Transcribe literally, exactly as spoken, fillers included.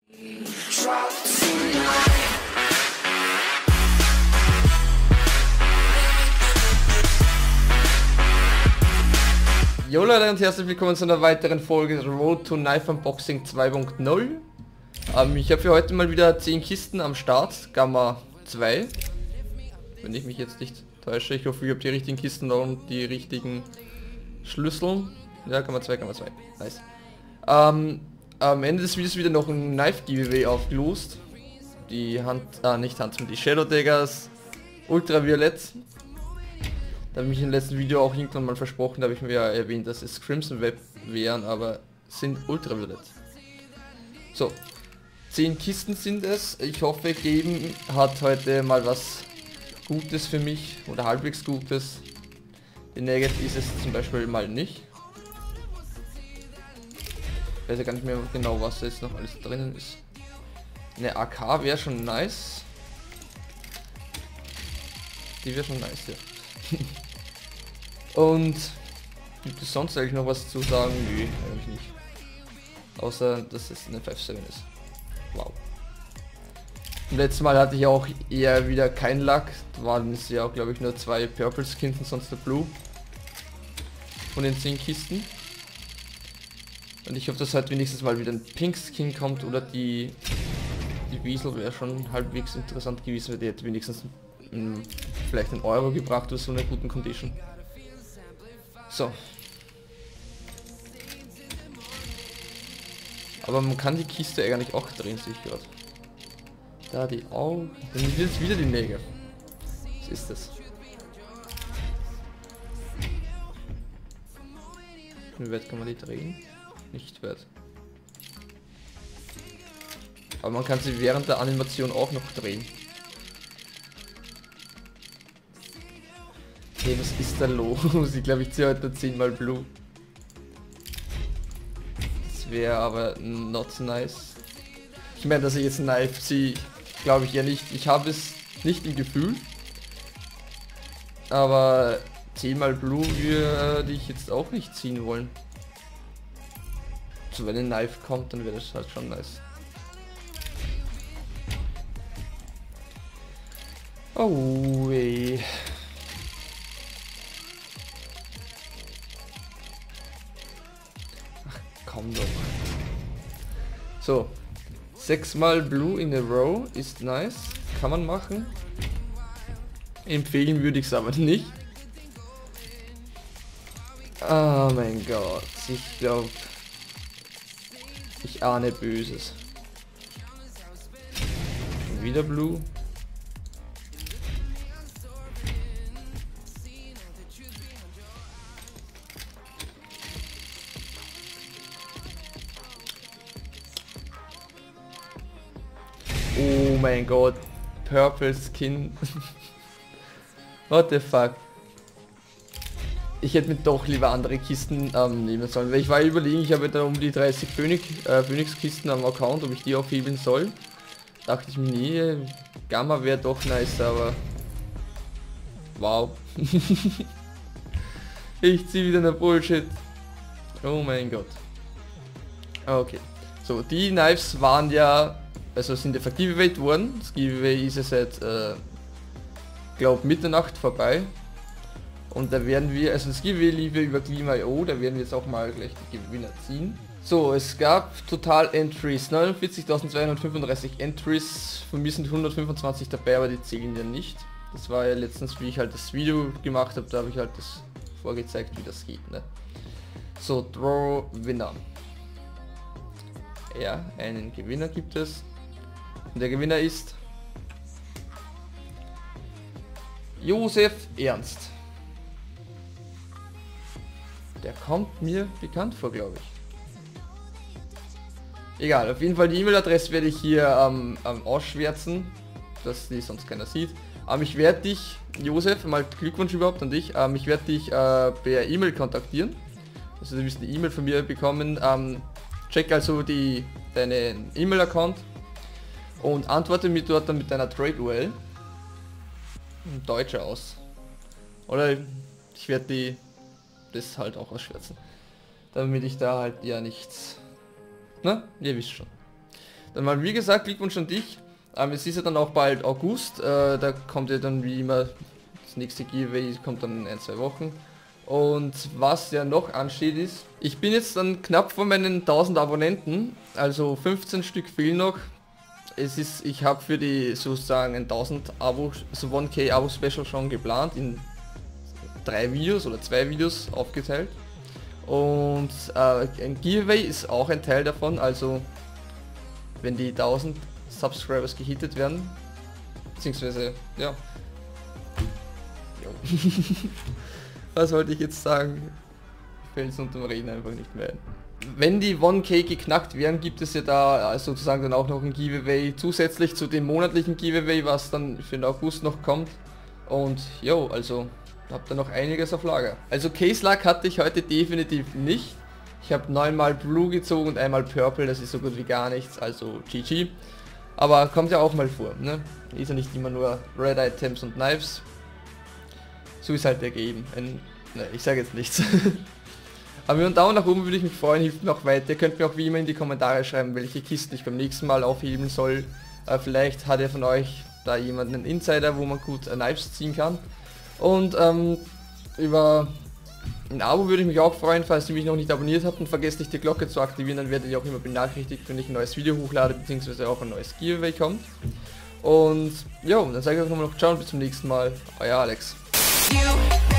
Jo Leute und herzlich willkommen zu einer weiteren Folge Road to Knife Unboxing zwei punkt null. Ähm, ich habe für heute mal wieder zehn Kisten am Start, Gamma zwei. Wenn ich mich jetzt nicht täusche, ich hoffe ich habe die richtigen Kisten und die richtigen Schlüssel. Ja, Gamma zwei, Gamma zwei, nice. Ähm, am Ende des Videos wieder noch ein Knife Giveaway aufgelost. Die Hand, ah nicht Hand, die Shadow Daggers Ultraviolett. Da habe ich im letzten Video auch irgendwann mal versprochen, da habe ich mir ja erwähnt, dass es Crimson Web wären, aber sind Ultraviolett. So, zehn Kisten sind es. Ich hoffe, Geben hat heute mal was Gutes für mich oder halbwegs Gutes. Die Negative ist es zum Beispiel mal nicht. Ich weiß ja gar nicht mehr genau, was da jetzt noch alles drinnen ist. Eine A K wäre schon nice. Die wäre schon nice, ja. Und gibt es sonst eigentlich noch was zu sagen? Nö, eigentlich nicht. Außer, dass es eine fünf sieben ist. Wow. Im letzten Mal hatte ich auch eher wieder kein Luck. Da waren es ja auch, glaube ich, nur zwei Purple Skins und sonst der Blue. Von den zehn Kisten. Und ich hoffe, dass heute wenigstens mal wieder ein Pink Skin kommt oder die... Die Wiesel wäre schon halbwegs interessant gewesen, weil die hätte wenigstens mh, vielleicht einen Euro gebracht oder so in einer guten Condition. So. Aber man kann die Kiste eigentlich auch drehen, sehe ich gerade. Da die auch. Dann wird jetzt wieder die Nägel. Was ist das? Wie weit kann man die drehen? Nicht weit. Aber man kann sie während der Animation auch noch drehen. Hey, was ist da los? Ich glaube, ich ziehe heute zehnmal Blue. Das wäre aber not nice. Ich meine, dass ich jetzt ein Knife ziehe, glaube ich ja nicht. Ich habe es nicht im Gefühl. Aber zehnmal Blue würde ich jetzt auch nicht ziehen wollen. So, wenn ein Knife kommt, dann wäre das halt schon nice. Oh weh. Ach komm doch. So. Sechsmal Blue in a row ist nice. Kann man machen. Empfehlen würde ich es aber nicht. Oh mein Gott. Ich glaube. Ich ahne Böses. Und wieder Blue. Oh mein Gott, Purple Skin. What the fuck. Ich hätte mir doch lieber andere Kisten ähm, nehmen sollen, weil ich war überlegen, ich habe da um die dreißig Phoenix, äh, Phoenix Kisten am Account, ob ich die aufheben soll. Dachte ich mir, nee, Gamma wäre doch nice, aber wow. Ich ziehe wieder eine Bullshit. Oh mein Gott. Okay, so die Knives waren ja... Also sind ja vergiveawayt worden. Das Giveaway ist ja seit, äh, glaub Mitternacht vorbei. Und da werden wir, also das Giveaway lief ja über Klima punkt io, da werden wir jetzt auch mal gleich die Gewinner ziehen. So, es gab total Entries, neunundvierzigtausendzweihundertfünfunddreißig Entries, von mir sind hundertfünfundzwanzig dabei, aber die zählen ja nicht. Das war ja letztens, wie ich halt das Video gemacht habe, da habe ich halt das vorgezeigt, wie das geht, ne? So, Draw Winner. Ja, einen Gewinner gibt es. Und der Gewinner ist Josef Ernst. Der kommt mir bekannt vor, glaube ich. Egal, auf jeden Fall die E-Mail-Adresse werde ich hier ähm, ähm, ausschwärzen, dass die sonst keiner sieht. Ähm, ich werde dich, Josef, mal Glückwunsch überhaupt an dich, ähm, ich werde dich äh, per E-Mail kontaktieren. Also du wirst eine E-Mail von mir bekommen. Ähm, check also die deinen E-Mail-Account und antworte mir dort dann mit deiner Trade-U R L. Deutsche aus. Oder ich werde die das halt auch ausschwärzen. Damit ich da halt ja nichts... Na, ihr wisst schon. Dann mal, wie gesagt, Glückwunsch an dich. Ähm, es ist ja dann auch bald August, äh, da kommt ja dann wie immer das nächste Giveaway, kommt dann in ein, zwei Wochen. Und was ja noch ansteht ist, ich bin jetzt dann knapp vor meinen tausend Abonnenten, also fünfzehn Stück fehlen noch. Es ist, ich habe für die sozusagen ein tausend Abo, so one K Abo Special schon geplant, in drei Videos oder zwei Videos aufgeteilt. Und äh, ein Giveaway ist auch ein Teil davon, also wenn die tausend Subscribers gehittet werden, beziehungsweise, ja. Was wollte ich jetzt sagen? Fällt es unterm Reden einfach nicht mehr ein. Wenn die one K geknackt werden, gibt es ja da sozusagen dann auch noch ein Giveaway zusätzlich zu dem monatlichen Giveaway, was dann für den August noch kommt. Und jo, also habt ihr noch einiges auf Lager. Also Case Luck hatte ich heute definitiv nicht. Ich habe neunmal Blue gezogen und einmal Purple, das ist so gut wie gar nichts, also G G. Aber kommt ja auch mal vor, ne? Ist ja nicht immer nur Red Items und Knives. So ist halt ergeben. Ein, ne, ich sage jetzt nichts. Aber mit einem Daumen nach oben würde ich mich freuen, hilft mir auch weiter. Ihr könnt mir auch wie immer in die Kommentare schreiben, welche Kisten ich beim nächsten Mal aufheben soll. Äh, vielleicht hat er von euch da jemanden einen Insider, wo man gut äh, Knives ziehen kann. Und ähm, über ein Abo würde ich mich auch freuen, falls ihr mich noch nicht abonniert habt, und vergesst nicht die Glocke zu aktivieren, dann werdet ihr auch immer benachrichtigt, wenn ich ein neues Video hochlade, beziehungsweise auch ein neues Giveaway kommt. Und ja, dann sage ich euch nochmal noch ciao und bis zum nächsten Mal. Euer Alex. You